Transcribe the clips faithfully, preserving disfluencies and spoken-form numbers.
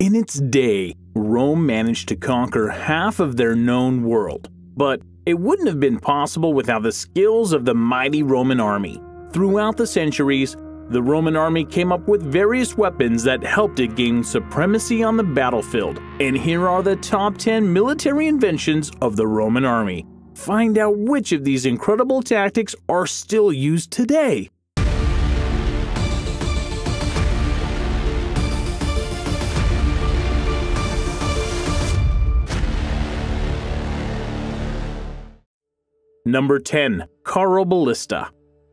In its day, Rome managed to conquer half of their known world, but it wouldn't have been possible without the skills of the mighty Roman army. Throughout the centuries, the Roman army came up with various weapons that helped it gain supremacy on the battlefield. And here are the top ten military inventions of the Roman army. Find out which of these incredible tactics are still used today. Number ten. Carroballista.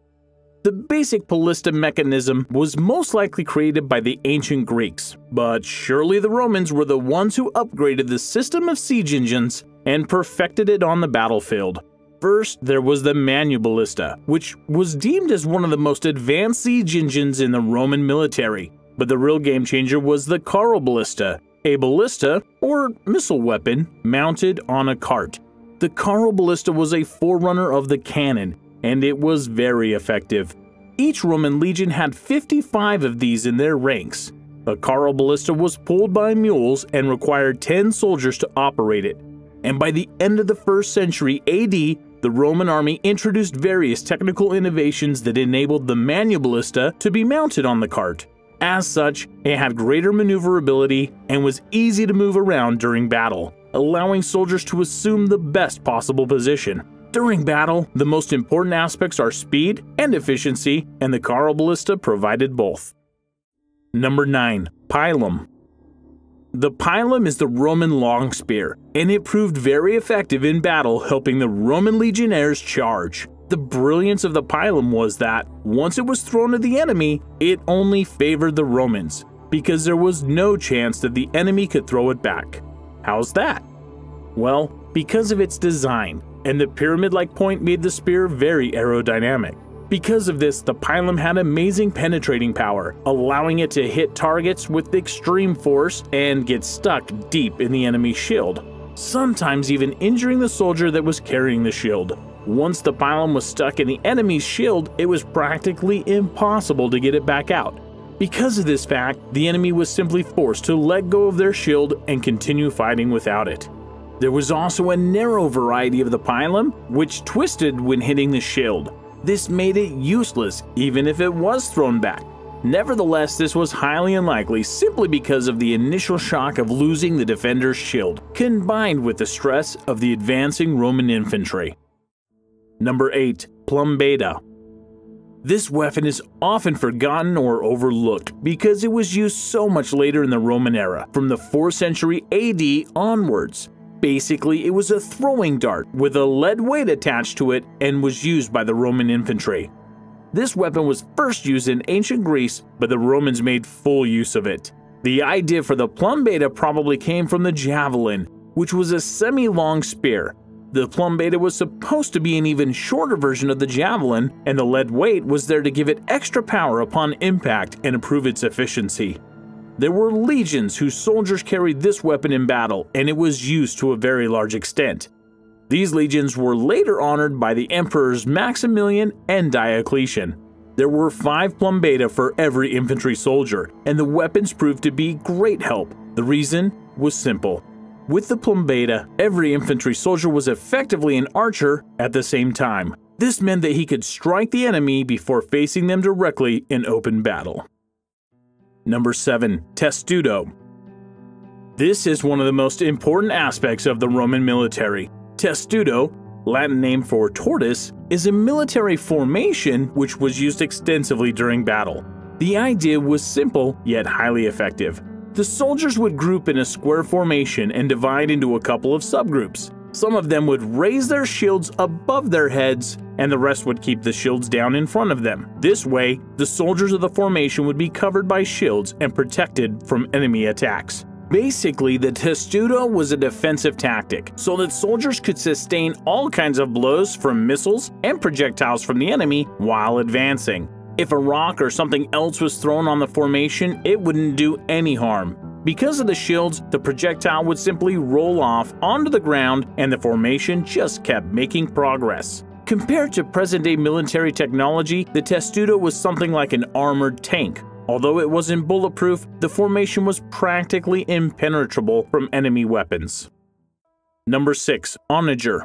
The basic ballista mechanism was most likely created by the ancient Greeks, but surely the Romans were the ones who upgraded the system of siege engines and perfected it on the battlefield. First, there was the manuballista, which was deemed as one of the most advanced siege engines in the Roman military. But the real game changer was the carroballista, a ballista, or missile weapon, mounted on a cart. The carroballista was a forerunner of the cannon, and it was very effective. Each Roman legion had fifty-five of these in their ranks. A carroballista was pulled by mules and required ten soldiers to operate it. And by the end of the first century A D, the Roman army introduced various technical innovations that enabled the manuballista to be mounted on the cart. As such, it had greater maneuverability and was easy to move around during battle, allowing soldiers to assume the best possible position. During battle, the most important aspects are speed and efficiency, and the carroballista provided both. Number nine. Pilum. The pilum is the Roman long spear, and it proved very effective in battle, helping the Roman legionnaires charge. The brilliance of the pilum was that, once it was thrown at the enemy, it only favored the Romans, because there was no chance that the enemy could throw it back. How's that? Well, because of its design, and the pyramid-like point made the spear very aerodynamic. Because of this, the pilum had amazing penetrating power, allowing it to hit targets with extreme force and get stuck deep in the enemy's shield, sometimes even injuring the soldier that was carrying the shield. Once the pilum was stuck in the enemy's shield, it was practically impossible to get it back out. Because of this fact, the enemy was simply forced to let go of their shield and continue fighting without it. There was also a narrow variety of the pilum, which twisted when hitting the shield. This made it useless even if it was thrown back. Nevertheless, this was highly unlikely simply because of the initial shock of losing the defender's shield, combined with the stress of the advancing Roman infantry. Number eight. Plumbata. This weapon is often forgotten or overlooked because it was used so much later in the Roman era, from the fourth century A D onwards. Basically, it was a throwing dart with a lead weight attached to it and was used by the Roman infantry. This weapon was first used in ancient Greece, but the Romans made full use of it. The idea for the plumbata probably came from the javelin, which was a semi-long spear. The plumbata was supposed to be an even shorter version of the javelin, and the lead weight was there to give it extra power upon impact and improve its efficiency. There were legions whose soldiers carried this weapon in battle, and it was used to a very large extent. These legions were later honored by the emperors Maximilian and Diocletian. There were five plumbata for every infantry soldier, and the weapons proved to be great help. The reason was simple. With the plumbata, every infantry soldier was effectively an archer at the same time. This meant that he could strike the enemy before facing them directly in open battle. Number seven. Testudo. This is one of the most important aspects of the Roman military. Testudo, Latin name for tortoise, is a military formation which was used extensively during battle. The idea was simple yet highly effective. The soldiers would group in a square formation and divide into a couple of subgroups. Some of them would raise their shields above their heads, and the rest would keep the shields down in front of them. This way, the soldiers of the formation would be covered by shields and protected from enemy attacks. Basically, the testudo was a defensive tactic, so that soldiers could sustain all kinds of blows from missiles and projectiles from the enemy while advancing. If a rock or something else was thrown on the formation, it wouldn't do any harm. Because of the shields, the projectile would simply roll off onto the ground and the formation just kept making progress. Compared to present-day military technology, the testudo was something like an armored tank. Although it wasn't bulletproof, the formation was practically impenetrable from enemy weapons. Number six. Onager.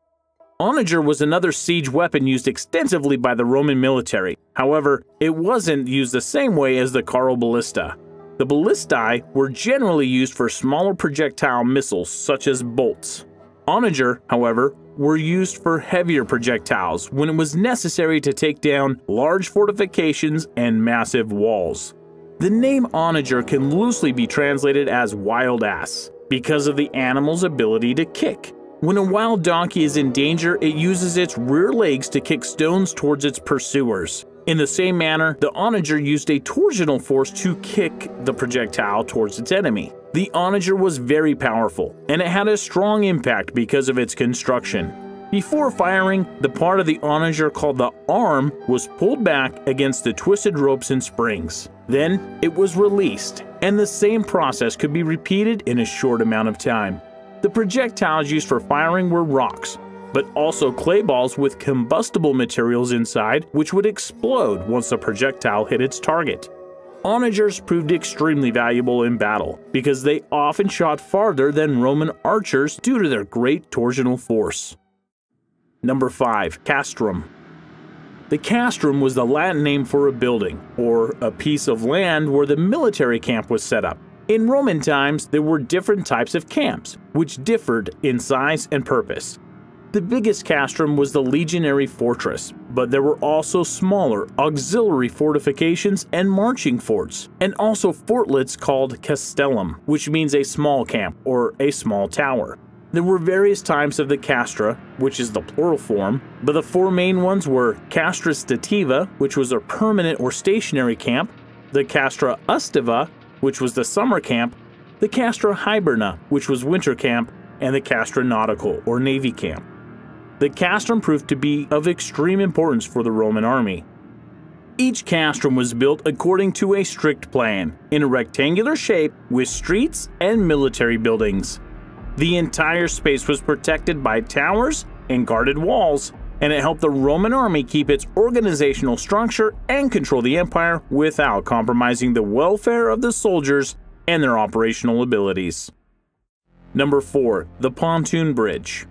Onager was another siege weapon used extensively by the Roman military. However, it wasn't used the same way as the carro ballista. The ballistae were generally used for smaller projectile missiles such as bolts. Onager, however, were used for heavier projectiles when it was necessary to take down large fortifications and massive walls. The name onager can loosely be translated as wild ass because of the animal's ability to kick. When a wild donkey is in danger, it uses its rear legs to kick stones towards its pursuers. In the same manner, the onager used a torsional force to kick the projectile towards its enemy. The onager was very powerful, and it had a strong impact because of its construction. Before firing, the part of the onager called the arm was pulled back against the twisted ropes and springs. Then, it was released, and the same process could be repeated in a short amount of time. The projectiles used for firing were rocks, but also clay balls with combustible materials inside which would explode once the projectile hit its target. Onagers proved extremely valuable in battle because they often shot farther than Roman archers due to their great torsional force. Number five. Castrum. The castrum was the Latin name for a building, or a piece of land where the military camp was set up. In Roman times, there were different types of camps, which differed in size and purpose. The biggest castrum was the legionary fortress, but there were also smaller auxiliary fortifications and marching forts, and also fortlets called castellum, which means a small camp or a small tower. There were various types of the castra, which is the plural form, but the four main ones were castra stativa, which was a permanent or stationary camp, the castra ustiva, which was the summer camp, the castra hiberna, which was winter camp, and the castra nautical, or navy camp. The castrum proved to be of extreme importance for the Roman army. Each castrum was built according to a strict plan, in a rectangular shape with streets and military buildings. The entire space was protected by towers and guarded walls, and it helped the Roman army keep its organizational structure and control the empire without compromising the welfare of the soldiers and their operational abilities. Number four. The pontoon bridge.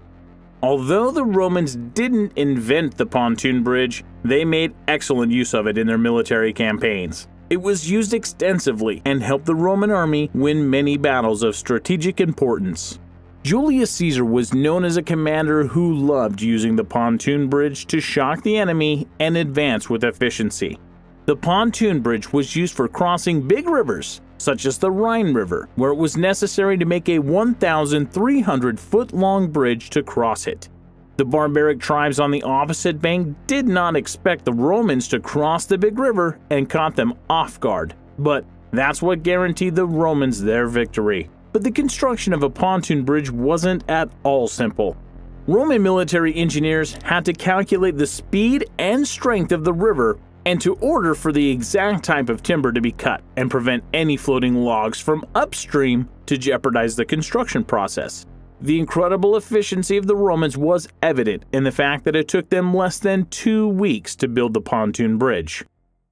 Although the Romans didn't invent the pontoon bridge, they made excellent use of it in their military campaigns. It was used extensively and helped the Roman army win many battles of strategic importance. Julius Caesar was known as a commander who loved using the pontoon bridge to shock the enemy and advance with efficiency. The pontoon bridge was used for crossing big rivers, such as the Rhine River, where it was necessary to make a one thousand three hundred foot long bridge to cross it. The barbaric tribes on the opposite bank did not expect the Romans to cross the big river and caught them off guard, but that's what guaranteed the Romans their victory. But the construction of a pontoon bridge wasn't at all simple. Roman military engineers had to calculate the speed and strength of the river and to order for the exact type of timber to be cut and prevent any floating logs from upstream to jeopardize the construction process. The incredible efficiency of the Romans was evident in the fact that it took them less than two weeks to build the pontoon bridge.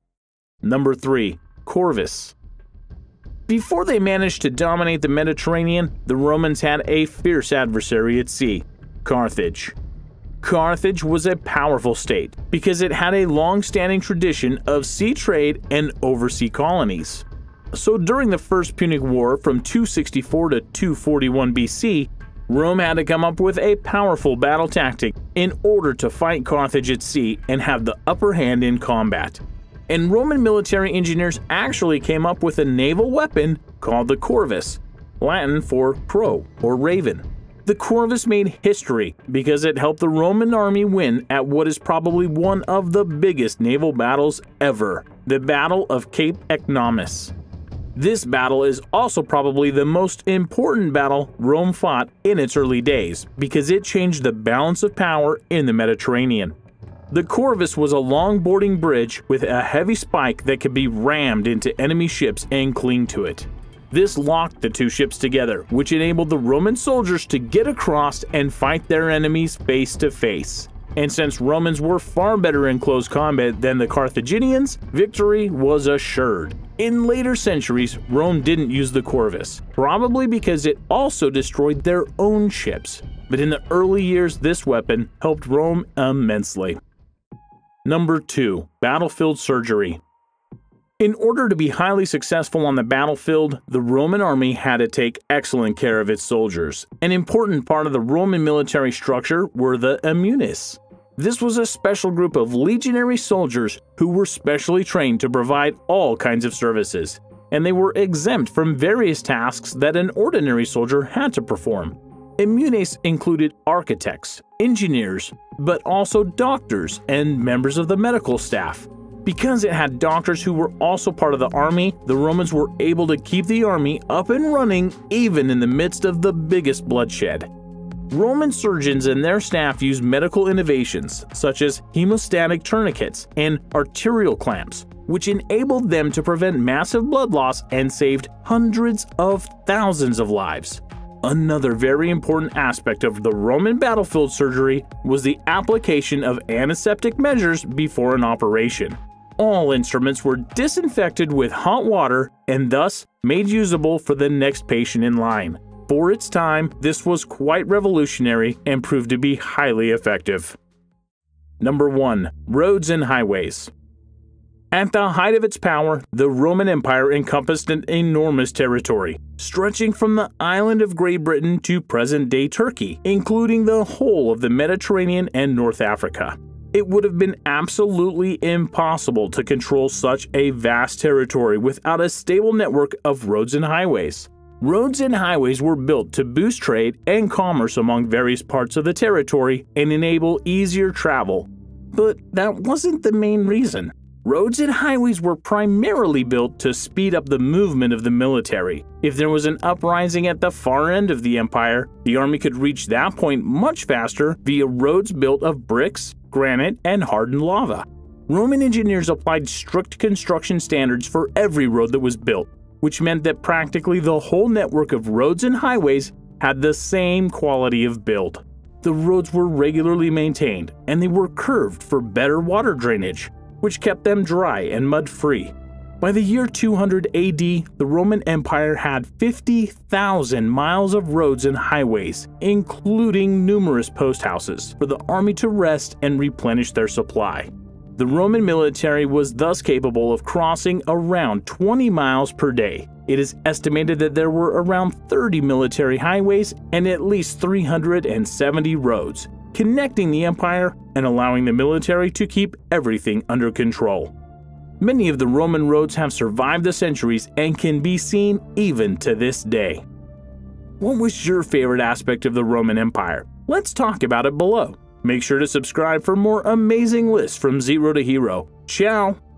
Number three. Corvus. Before they managed to dominate the Mediterranean, the Romans had a fierce adversary at sea, Carthage. Carthage was a powerful state because it had a long-standing tradition of sea trade and oversea colonies. So during the First Punic War from two sixty-four to two forty-one B C, Rome had to come up with a powerful battle tactic in order to fight Carthage at sea and have the upper hand in combat. And Roman military engineers actually came up with a naval weapon called the corvus, Latin for crow or raven. The corvus made history because it helped the Roman army win at what is probably one of the biggest naval battles ever, the Battle of Cape Ecnomus. This battle is also probably the most important battle Rome fought in its early days because it changed the balance of power in the Mediterranean. The corvus was a long boarding bridge with a heavy spike that could be rammed into enemy ships and cling to it. This locked the two ships together, which enabled the Roman soldiers to get across and fight their enemies face to face. and since Romans were far better in close combat than the Carthaginians, victory was assured. In later centuries, Rome didn't use the Corvus, probably because it also destroyed their own ships. But in the early years, this weapon helped Rome immensely. Number two. Battlefield surgery. In order to be highly successful on the battlefield, the Roman army had to take excellent care of its soldiers. An important part of the Roman military structure were the immunes. This was a special group of legionary soldiers who were specially trained to provide all kinds of services, and they were exempt from various tasks that an ordinary soldier had to perform. Immunes included architects, engineers, but also doctors and members of the medical staff. Because it had doctors who were also part of the army, the Romans were able to keep the army up and running even in the midst of the biggest bloodshed. Roman surgeons and their staff used medical innovations such as hemostatic tourniquets and arterial clamps, which enabled them to prevent massive blood loss and saved hundreds of thousands of lives. Another very important aspect of the Roman battlefield surgery was the application of antiseptic measures before an operation. All instruments were disinfected with hot water and thus made usable for the next patient in line. For its time, this was quite revolutionary and proved to be highly effective. Number one. Roads and highways. At the height of its power, the Roman Empire encompassed an enormous territory, stretching from the island of Great Britain to present-day Turkey, including the whole of the Mediterranean and North Africa. It would have been absolutely impossible to control such a vast territory without a stable network of roads and highways. Roads and highways were built to boost trade and commerce among various parts of the territory and enable easier travel. But that wasn't the main reason. Roads and highways were primarily built to speed up the movement of the military. If there was an uprising at the far end of the empire, the army could reach that point much faster via roads built of bricks, granite, and hardened lava. Roman engineers applied strict construction standards for every road that was built, which meant that practically the whole network of roads and highways had the same quality of build. The roads were regularly maintained, and they were curved for better water drainage, which kept them dry and mud-free. By the year two hundred A D, the Roman Empire had fifty thousand miles of roads and highways, including numerous post houses, for the army to rest and replenish their supply. The Roman military was thus capable of crossing around twenty miles per day. It is estimated that there were around thirty military highways and at least three hundred seventy roads, connecting the empire and allowing the military to keep everything under control. Many of the Roman roads have survived the centuries and can be seen even to this day. What was your favorite aspect of the Roman Empire? Let's talk about it below. Make sure to subscribe for more amazing lists from Zero to Hero. Ciao!